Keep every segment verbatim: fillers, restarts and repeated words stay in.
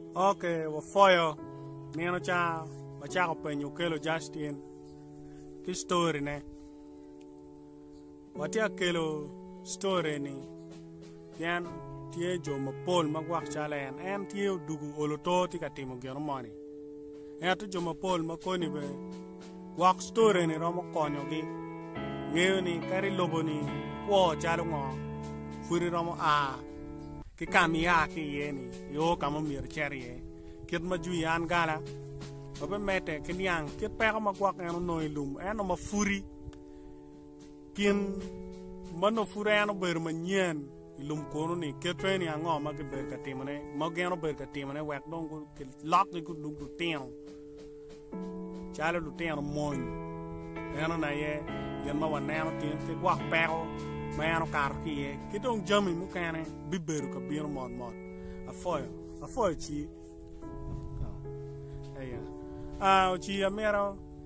Okay, well, foil. Nino cha, macha open Okello Justin. Ki story ne. Wati Okello story ni. Yan tie jo mapol magwak chala yan. En tie dugu oloto ti katimo geno money. En to jo mapol makoni be. Wak story ni romo konyo gi. Ngeo ni kari lobo ni. Wo chalo ngo. Furi romo a. Ki kami ya ki ye ni. Yo kamo mir cheri ye. Kit ma ju yan gala ba mete kin yang kit pe ma gwak en no ilum en ma furi kin mano fure en ber ma nyen ilum kono ni kit pe ni ngo ma ke ber ka timane ma geno ber ka timane wek don ko lak ko lu du teno chalo du teno mon en na ye yen ma wan en tin ke gwak pe o ma en kar ki ye kitong jami mu kane bi ber ka bir mon mon a foy a foy chi ah chi amero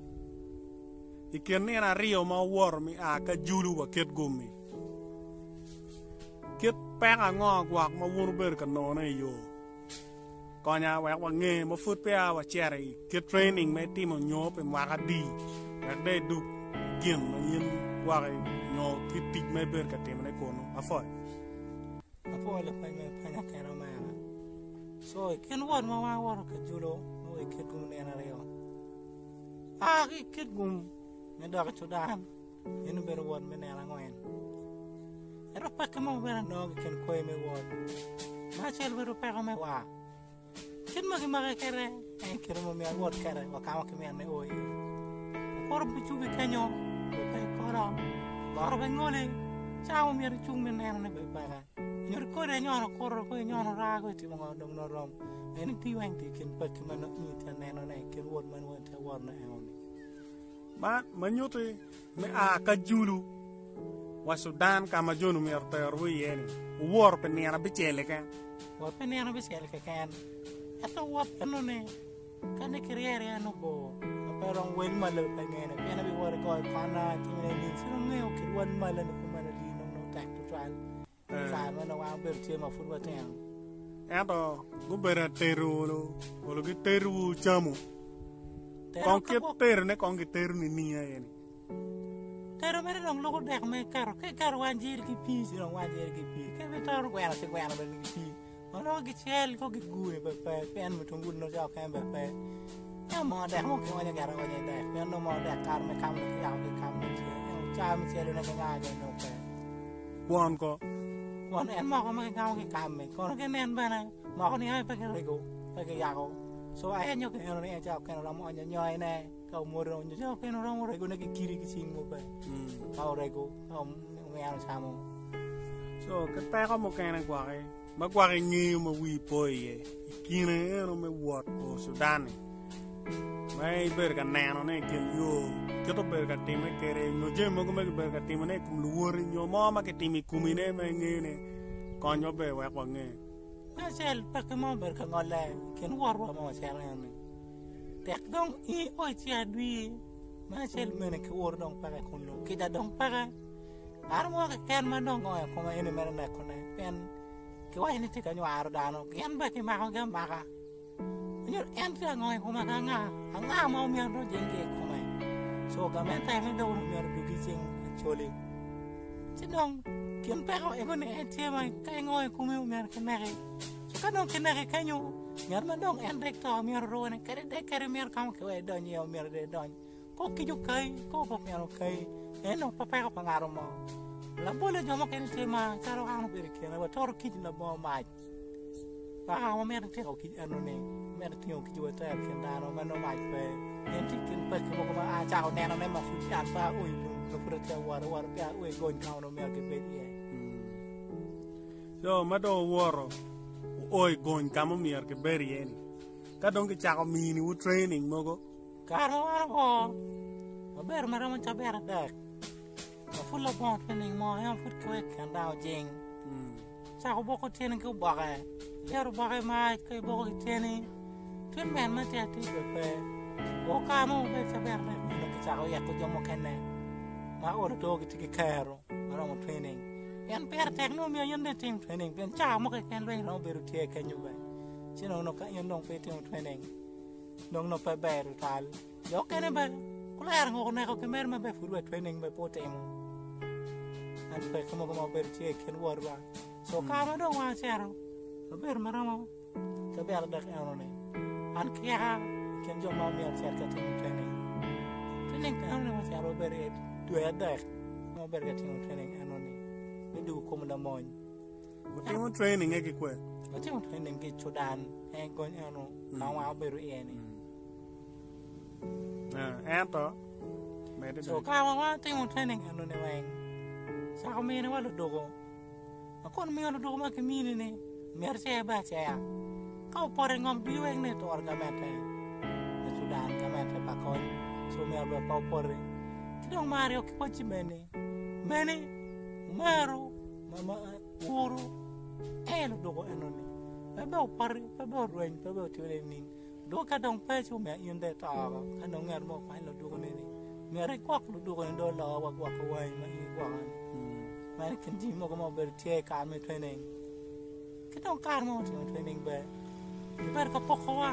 iken na rio ma wor mi a ka julu wa ket gummi ket pe a ngo gwak ma wur ber ka no na yo konya wa wa nge ma fut pe a wa chere ket training me timo nyo pe ma ka di wa de du gem ma yin wa nyo kit tik me ber ka timo ne kono afoy afoy le pa me pa na ka ro ma so ken wor ma wa wor ka julo no ket gum ne na rio ah kit gum ne da to dan yen ber won me ne la ngoen ero pa ke mo ber no ken ko me won ma chel ber pa me wa ken ma ke ma kere en kere mo me wor kere wa ka ke me ne oy ko ro bichu be kanyo pe ko ro ko ro be ngole chao me ru chung me ne ne be pa ga nyor ko re nyor ko ro ko nyor ra ko ti mo dong no rom en ti wan ti ken pa ke ma no ni ta ne no ne ken won man won ta wor na e ma manyuti me a ka julu wa Sudan kama jonu mi arter wi yeni wor pe nera bichele ka wor pe nera bichele ka kan ato wor no ne kan keriere no bo pero wen mal pe ngene pena bi wor ko kana timene ni sino ne o ki won mal no ko mal di no no tak to tral sa ma no wa ber tie ma futba ten ento go bera teru lo lo ki teru chamu con che per ne con che ter ni ni yani pero mere long logo dek me karo ke karo wanjir ki pi si long wanjir ki pi ke be tar ko yana se ko yana be ki pi ono ki chel ko ki gune be pe pen me tungu no ja kan be pe ya mo dek mo ke wanya garo wanya dek pe no mo dek kar me kam ki ya ke kam ni cha mi chel ne ka ga no pe won ko won en mo ko me ga ki kam me ko ke nen ba na mo ko ni ai pe ke rego pe ke ya ko so ai nyo ke no ne ja ke no mo nya nyoi ne ka mo ro nyo ja ke no mo rego ne ki kiri ki sing mo pe ka rego ka me ano samo so ke pe ka mo ke na gwa ke ma gwa ke ngi mo wi po ye kine no me wot o Sudan mai ber ka na no ne ke yo ke to ber ka time ke re no je mo ko me ber ka time ne kum luor nyo mo ma ke timi kumine me ngi ne ko nyo be wa kwa ngi na sel pa ke mo ber ka ngole ken wor wa mo sel ne tek dong i o ti adwi ma sel mene ke wor dong pa ko no ke da dong pa ar mo ke ken ma dong o ko ma ene mer na ko ne pen ke wa ni te ka nyu ar da no ken ba ke ma ko ga ma ka nyor en ta ngoi ko ma ka nga nga ma mi ro jenge ko ma so ga men ta me do mi ro du gi jeng chole ti dong ken pa ko e ko ne ti ma ka ngoi ko me mer ke mere so ka dong ke mere ka nyu ngar ma dong en rek to mi ro ne kare de kare mer kam ke we do nyo mer de do ko ki ju kai ko ko mi ro kai en no pa pa ko ngaro mo la bole jo mo ken ti ma karo ha no ber ke na wa tor ki na bo ma pa ha mo mer te ko ki anu ne mer ti o ki ju ta ken da no ma no ma pe en ti ken pa ke mo ko ma a cha ko ne no ne ma fu chan pa oi lu no fu te wa wa pa oi go ka no mer ke be ye so ma do woro oi gon kamo mier ke beri eni ka dong ke chako mini u training mogo karo aro ma ber mara mo chaber dak ma fulla bon training mo ya fut ko kan daw jing chako boko training ko baga lero baga ma ke boko training tun men ma te ati be o ka mo be chaber dak no ke chako ya ko jomo kenne ma oro to ke ti karo mara mo training yan per tekno mi yan de team training ben cha mo ke ken le no beru tie ke nyu ba Chứ nó nó cả yên đông phải tìm training nó nó phải bè rồi tal yo cái này bè có lẽ ngô này có cái mer mà bè phụ bè training bè po tem anh bè không có mà bè chơi khen war ba so cả mà đâu mà chơi rồi nó bè mà ra mà cái bè đặc anh này anh kia khen cho mà mình chơi cái team training training cái anh mà chơi rồi bè đuôi đặc mà bè cái team training anh này mìnhดูcomo da mãe o team training é que quê o team training que chodan é con ano não há bè rồi é này ah to so ka wa team training ano ne wang sa ko me ne wa dogo akon me lo dogo ma ke mi ne mer se ba se ya ka pore ngom di wang ne to orgamete ne sudan ka mete pa kon so me ba pa pore ti dong mario ki po ci mene mene maro mama uru e lo dogo ano ne ba ba pare ba ba ruin ba ba ti le ni do ka dong pe chu me yende ta ka dong ngar mo fa lo dogo ne ni mere kwak lu dogo ndo lo wa kwa ko wai ma i kwa an mere kin ji mo ko mo ber tie ka me training ki dong kar mo training be ber ka poko wa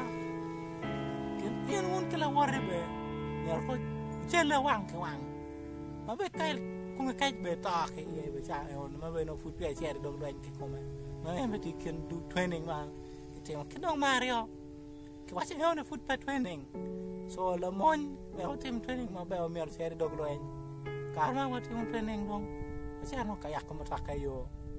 kin yen won kala warre be mer ko jelle wang ke wang ma be kai ku me kai be ta ke ye be cha e on ma be no fu pe che dong dwen ki ko me ma em ti kin du training ma ti ki dong mario ki wa che no fu pe training so la mon be o team training ma be o mer seri dog loen karma wa team training dong se ano kaya ko mata kayo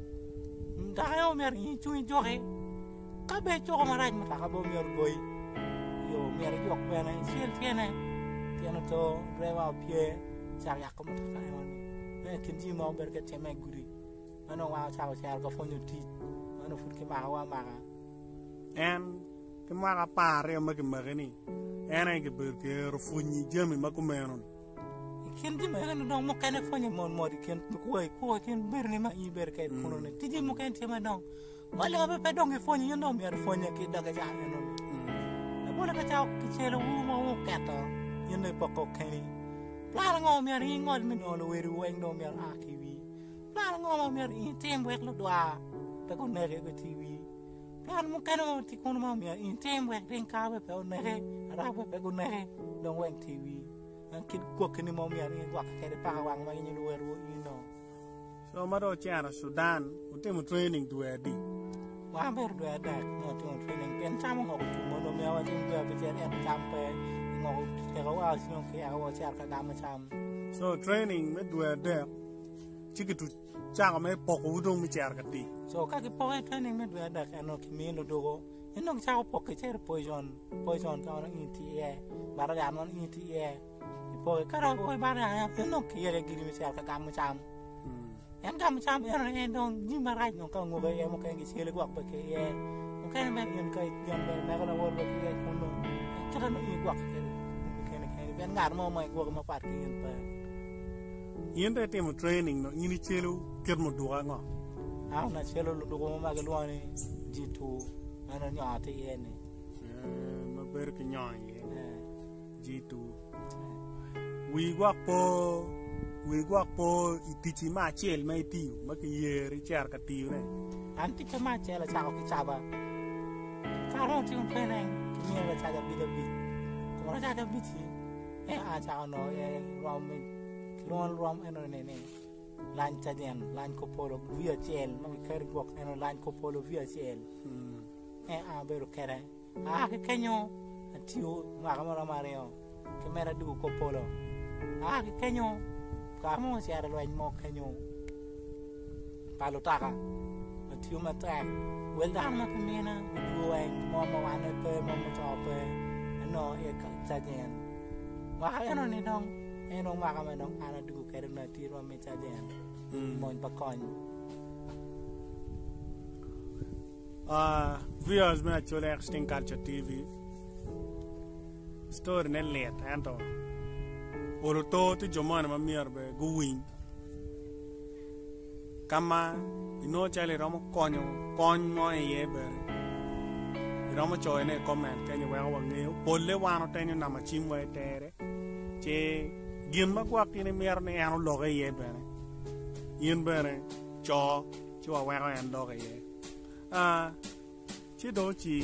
da yo mer ni chui joxe ka be cho ma raj mata ka bo mer goy yo mer jok be na sel tiene tiene to rewa pie sa ya ko mata kayo ne kin ji mo ber ka teme guri ano wa sa sa ko fonyo ti ano fut ki ma wa ma en ke ma ka pare ma ke ma ni ena ke ber ke rofuni jemi makumeno ken di ma no mo kane fonye mon modi ken ko ko ken ber ni ma i ber ke kono ne ti di mo ken ti ma dong wala ba pe dong e fonye yo no mer fonye ke daga ja no na bola ka chao ki chelo wu mo mo kato yo ne poko kani la ngo mer i ngol mi no lo weru wen no mer a ki wi la ngo mo mer i tem wek lo dwa pe ko ne ke ti wi plan mo kane mo ti kono mo mer i tem wek den ka be pe ne ra be pe ko ne dong wen ti wi an kid ko kini mo mi ani wa ka de pa wang ma ni lu weru you know so ma do chara Sudan o temo training du edi wa ber du ada no temo training pen cham ngo ku mo no me wa tin du be chen en cham pe ngo ke ga wa sino ke ya wa char ka dam cham so training me du ada chikitu cha me poko udong mi char ka ti so ka ki po training me du ada ka no ki mi no dogo eno cha ko poko cher poison poison ka no inti e bara ga no inti e poi karo oi bara ya no kiere giri mi ka gam cham en gam cham en en don ni marai no ka ngo e mo ka ngi sele gwak ba ke e mo ka me en ka yam ba na ko na wol ba ke ko no ka no i gwak ke ke ne ke ben ngar mo mai gwak ma pat ke en pa yen de temo training no ini chelo ker mo duga ngo a na chelo lu dugo ma ga luani jitu ana nya te ene eh ma ber ke nya jitu we walk po we walk po itichi ma chel mai tiu ma ke yeri char ka tiu ne anti ke ma chela cha ko ki chaba ka ro ti un training ki mi ga cha da bi da bi ko ra cha da bi ti e a cha no e rom mi lon rom eno ne ne lan cha den lan ko polo via chel ma ke ri gok eno lan ko polo via chel e a be ro kere a ke kenyo tiu ma ga ma ma re ke mera du ko polo ah ke kenyo kamu si ada loin mo kenyo palo taka tiu mata wel dan ma kemena du wen mo mo ane pe mo mo to pe no e ka tajen wa eno ni dong eno ma ka me dong ana du ke na ti ro me tajen mo pa kon ah viewers me chole extinct culture tv story ne let anto olo to ti jomana ma mierbe guwin kama ino chale romo konyo konyo e yebe romo choy ne comment kenyo wa wa ngeo bolle wano tenyo na machim wa tere che gin ma kwa tini mier ne ano loge yebe yin bere cho cho wa wa en loge ye ah ci do ci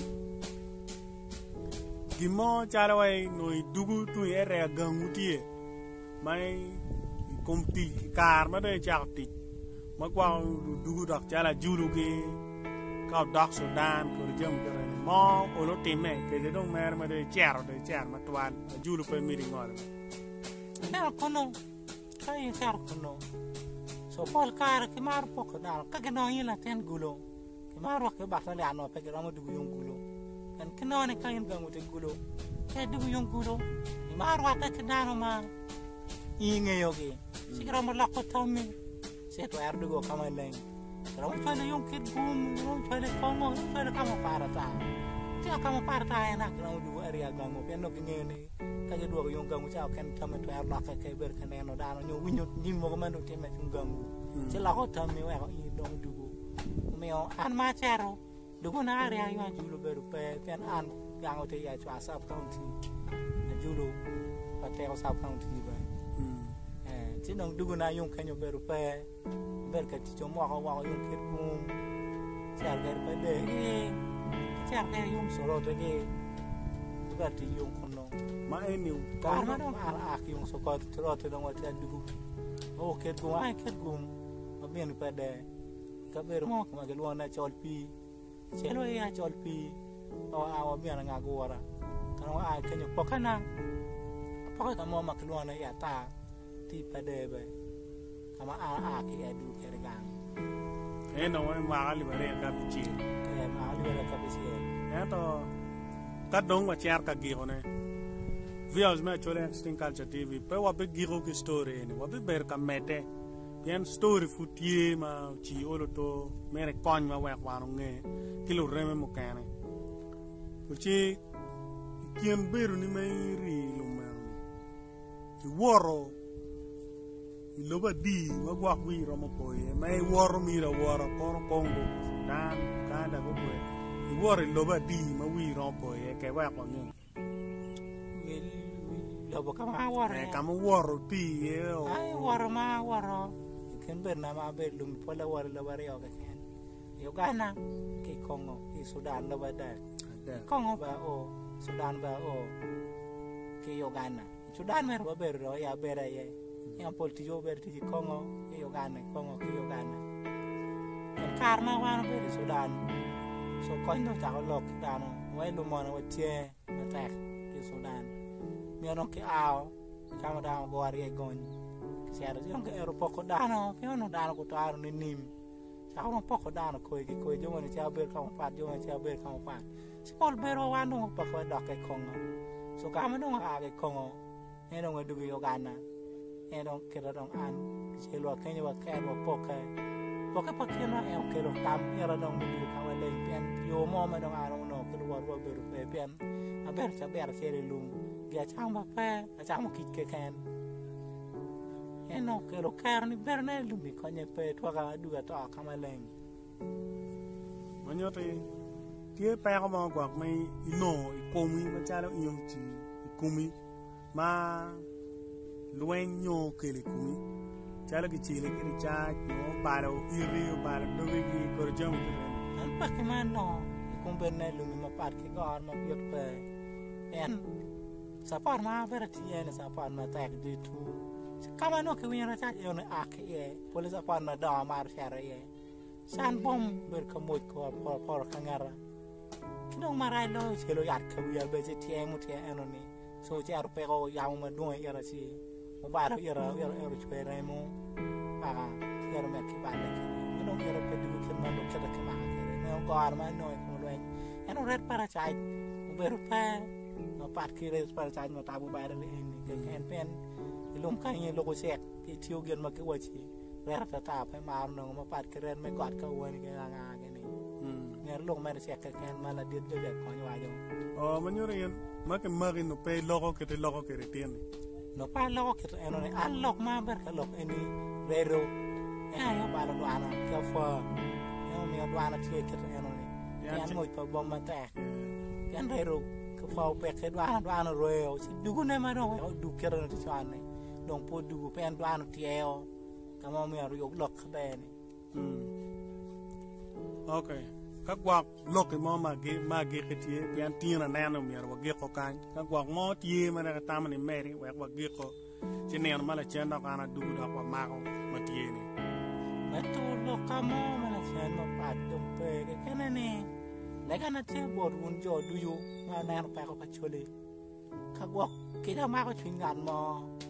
gimo chalawai no dugu tu ere gangutie mai komti kar ma de chakti ma kwa dugu dak chala julu ge ka dak Sudan ko jam kare mo olo time ke de dong mer ma de chero de cher ma twan julu pe mi ngol na kono kai char kono so pol kar ke mar poko dal ka ke no yila ten gulo ke mar wa ke ba sa le ano pe ke ramo dugu yung gulo kan ke no ne kain gangu te gulo ke dugu yung gulo ni mar wa ta ke dano ma inge yogi sikra mo lakko tammi se to er dugo kama leng ramo chale yung kid gum ramo chale kongo ramo chale kama parata ti kama parata ena ke ramo dugu area gangu pe no ke ngene ka je dugo yung gangu cha ken tammi to er lakko ke ber ke no dano nyu winyo ni mo ko mando te me gangu se lakko tammi wa i dong dugu meo an ma chero dugu na area yo julu beru pe pen an gangu te ya chwa sub county julu pateo sub county ba ci nong dugu na yung kanyo beru pe ber ka ti chomo ko wa yung kir kum char ber pe de char de yung soro de ge ber ti yung kono ma eni ka ma dong ara ak yung so ko tro te dong wa ti dugu o kir kum ai kir kum ma bien pe de ka ber mo ma ge lo na chol pi chelo ya chol pi o a wa bien nga go wara ka wa ai kanyo pokana pokata mo ma klo na ya ta ti padebe kama a a ke edu kergang e no ma ali bare ka bichi ke ma ali bare ka bichi e to ka dong wa char ka gi hone vios me chole instinct culture tv pe wa be giro ki story ni wa be ber ka mete bien story futie ma chi olo to mere kon ma wa wa nge kilo reme mo kane kurchi kien beru ni me ri lo ma ki woro loba di ma gwa wi romo poe mai woro mi ra woro kono kongo dan kanda go poe i woro loba di ma wi romo poe ke wa ko ngi lobo kama woro e kama woro pi e o ai woro ma woro ken ber na ma ber lum pola woro loba re o ken Uganda ke Kongo ke Sudan loba da Kongo ba o Sudan ba o ke Uganda Sudan mer ba ber ro ya ber ye yang politi jo ber ti Kongo ke Uganda Kongo ke Uganda en karma wan ber Sudan so kondo ta lok dano wai lu mona watie mata ke Sudan mi ono ke ao kama da go ari gon siaro jo ke ero poko dano ke ono dano ko taro ni nim sa ono poko dano ko ke ko jo ni cha ber ka pat jo ni cha ber ka pat si pol bero wan no poko dok ke Kongo so kama no a ke Kongo eno ngadu Uganda e dong kira dong an selo kenya wa ka wa poka poka poka na e ke ro tam era dong du ka wa le pen yo mo ma dong aro no ke wa wa beru pe pen a ber cha ber sere lum ga chang ba pe a chang mo kit ke ken e no ke ro kar ni ber na lum ni konya pe to ga du ga to ka ma leng manyo te tie pa ko mo gwa mai ino i komi ma cha lo yong chi i komi ma luenyo kele kumi chala ki chile ki cha no paro iri o paro do gi ko jam ko an pa ke man no kum ben na lu ma pat ke gar ma piot pe en sa par ma ber ti en sa par ma ta di tu kama no ke wina cha yo ne ak e pole sa par na da mar shara ye san bom ber ka mo ko por por kangara kidong marai lo chelo yat ka wi be ti emu ti enoni so cha ro pe go ya mo do era si mo ba ro era era era chpere mo pa era me ki ba le mo no era pe du ke ma do ke da ke ma ke no go ar ma no ko lo en eno red para chai mo be ro pe no pat ki red para chai mo ta bu ba re ni ke ken pen ilum ka ni lo ko sek ki tiyo gen ma ke wa chi rer ta ta pe ma no mo pat ke red me got ka wo ni ke nga ke ni ner lo ma sek ke ken ma la dit de de ko ni wa jo o manyo ren ma ke mari no pe logo ke te logo ke retien no pa logo ke eno ne an lok ma ber ka lok eni rero e ayo ba lo ana ka fo e o mi o ana tie ke eno ne yan mo pa bom ma ta yan rero ka fo pe ke do ana do ana royo si dugu ne ma no o du ke ro ti chane don po dugu pe an do ana tie o ka mo mi o yo lok de ni okay ka gwak lok mo magi magi ketie pian tina nano mier wagi ko kan ka gwak mo tie mana ka tamani meri wek wagi ko chinen mala chenda kana dugu da ko mako matie ni matu lo kamo mala chen mo pat dum pe ke kenene lega na te bor un jo du yu ma na pa ko pachole ka gwak ke da ma ko chin ngan mo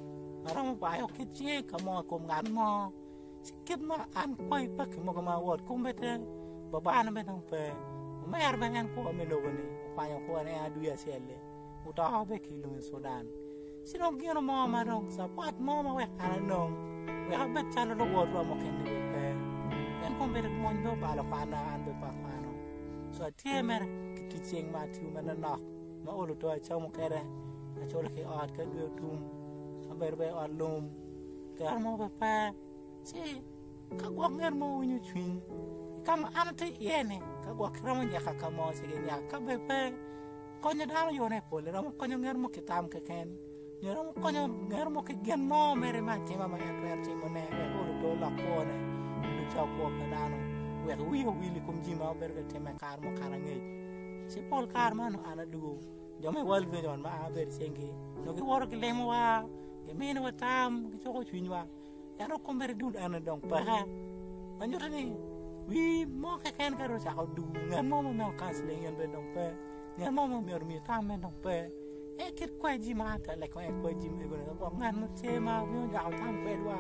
ara mo ba yo ke che ka mo ko ngan mo sikit ma an koi pa ke mo ka ma wot kum bete baba na be dum pe ma yar ben an ko me lo bane pa yo ko ne adu ya sele uta ha be ki lu Sudan sino gino mo ma dong sa pat mo ma we kana nong we ha bet chalo lo wot mo ken ni pe en ko be mo ndo ba la pa na an be pa pa no so tie mer ki ti cheng ma tiu ma na nok ma o lo to cha mo kere a cho le ki at ka du tum a ber be at lum ka mo be pa si ka gwa nger mo nyu twin kam an te yene ka gwa kramo nya ka mo se nya ka be pe ko nya dalo yo ne pole ram ko nya nger mo ki tam ke ken nya ram ko nya nger mo ki gen mo mere ma te ma ma en per ti mo ne we o lo do la ko ne lu cha ko ka dano we wi wi li kum ji ma ber ke te ma kar mo kara nge si pol kar ma no ana du jo me wal ve jon ma a ber sengi no ki wor ki le mo wa ke me ne wa tam ki cho ko twin wa ya no ko ber du ana dong pa ha ma nyu ni wi mo ka ken ka ro cha ko du ngan mo mo ka sle ngan be dong pa ngan mo mo mi ro mi tam me dong pa e kit kwa ji ma ta le ko e kwa ji me go ko ngan mo che ma mi ja tam pe wa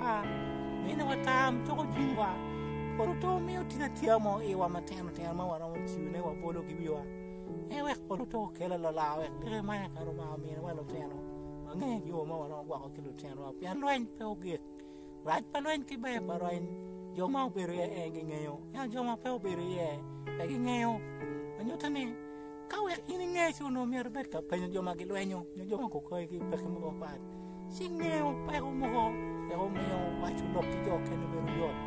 me ne wa tam cho ko twin wa ko to mi o tina tia mo e wa ma ten ten ma wa ro ti ne wa bolo ki wi wa e we ko to ke la la we te ma ka ro ma mi wa lo ten ma nge yo ma wa ro wa ko ki lo ten wa pian loin pe o ge raj pa loin ki be pa roin yo ma be re e ge nge yo ya yo ma pe o be re e e ge nge yo anyo tane ka we ini nge su no mi ro bet ka pe yo ma ge loin yo yo ma ko ko ki pe ki mo ko pa si nge yo pe o mo ko e o me yo wa chu lo ki yo ke ne be ro yo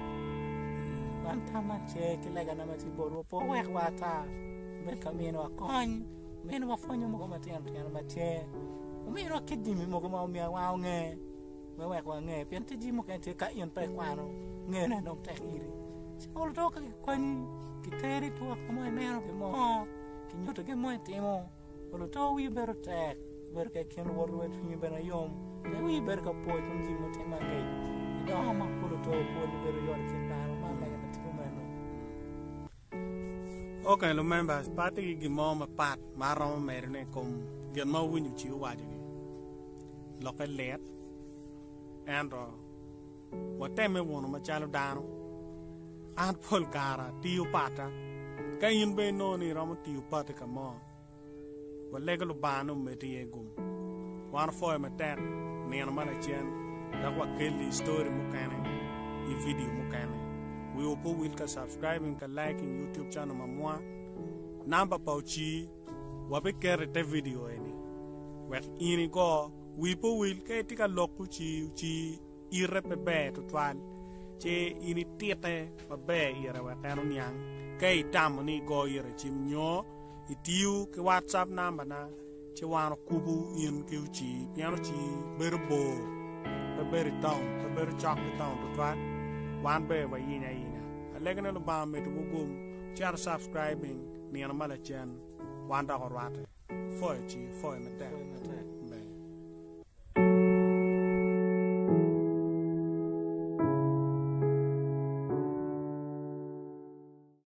man tama che ke lega na ma ti boru po we wa ta be kamino akon meno wa fonyo mo ko ma tian tian ma che o me ro ke di mi mo ko ma mi wa nge me wa kwa nge pen ti ji mo ke te ka yen pe kwa no nge na no te iri se o lo ka ko ni ki teri tu ko mo ne ro be mo ki nyoto ke mo te mo o lo to wi ber te ber ke ken wo ro tu ni be na yom le wi ber ka po tum ji mo te ma ke do ma ko lo to ko ni ber yo ke na ma ma ke ti mo no okay lo members pati gi mo ma pat ma ro me ne kom gen ma wu ni chi wa ji lo ke let andro wa teme wono ma chalo dano an pol kara tiu pata ka yin be no ni ro mo tiu pata ka mo wa le ga lo bano me ti e gum wan fo ma tek ne na ma la chen da wa ke li story mo kana i video mo kana we opo will ka subscribing ka liking YouTube channel ma moi namba pauchi wa be kere te video eni wa ini go we po will ke ti ka lokku chi chi ire pe be to twal che ini tiete pa be ire wa kanu nyang ke tam ni go ire chim nyo itiu ke WhatsApp namba na che wan kubu in ke chi piano chi berbo be ber down be ber chak down to twal wan be wa yinya yinya alegna lo ba me to gum char subscribing ni na mala chen wan da horwate foi chi foi me te